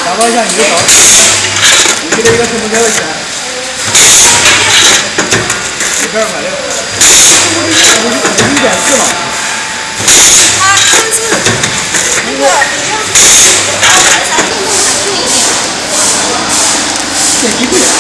大方向一个刀，你给他一个什么多少钱？12.6，1.4嘛。 它但是那个你要是电机贵。 电机贵。